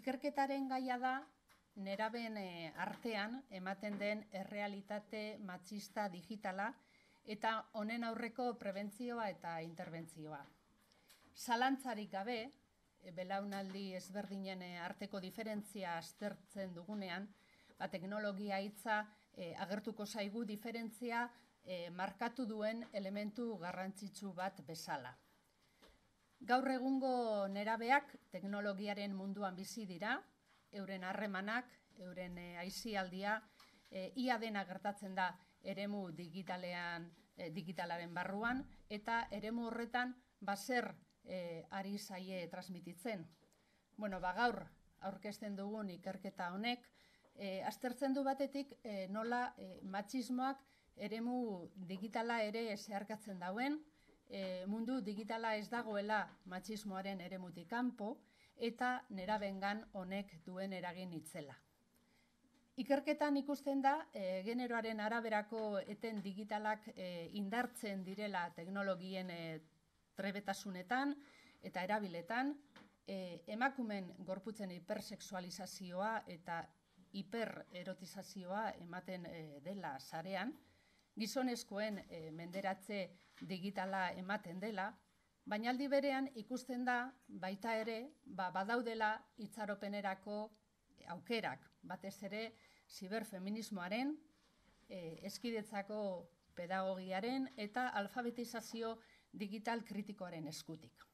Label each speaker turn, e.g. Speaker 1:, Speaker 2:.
Speaker 1: Ikerketaren gaia da nerabeen artean ematen den errealitate matxista digitala eta honen aurreko prebentzioa eta interbentzioa. Zalantzarik gabe, belaunaldi ezberdinen arteko diferentzia aztertzen dugunean, teknologia hitza agertuko zaigu diferentzia markatu duen elementu garrantzitsu bat bezala. Gaur egungo nerabeak teknologiaren munduan bizi dira, euren harremanak, euren aisialdia, ia dena gertatzen da eremu digitalaren barruan, eta eremu horretan zer ari zaie transmititzen. Gaur aurkezten dugun ikerketa honek, aztertzen du batetik nola matxismoak eremu digitala ere zeharkatzen dauen, mundu digitala ez dagoela matxismoaren eremutik kanpo, eta nerabengan honek duen eragin itzela. Ikerketan ikusten da, generoaren araberako eten digitalak indartzen direla teknologien trebetasunetan eta erabiletan, emakumen gorputzen hipersexualizazioa eta hipererotizazioa ematen dela sarean, gizonezkoen menderatze digitala ematen dela, baina aldi berean ikusten da baita ere badaudela itxaropenerako aukerak, batez ere ziberfeminismoaren, hezkidetzako pedagogiaren eta alfabetizazio digital kritikoaren eskutik.